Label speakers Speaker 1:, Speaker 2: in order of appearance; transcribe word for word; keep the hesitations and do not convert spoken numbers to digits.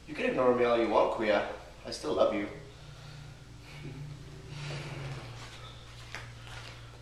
Speaker 1: You can ignore me all you want, Kuya. I still love you.